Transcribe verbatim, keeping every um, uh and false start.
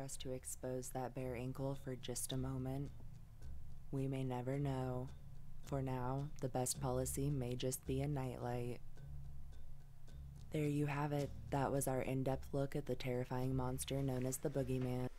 us to expose that bare ankle for just a moment? We may never know. For now, the best policy may just be a nightlight. There you have it. That was our in-depth look at the terrifying monster known as the Boogeyman.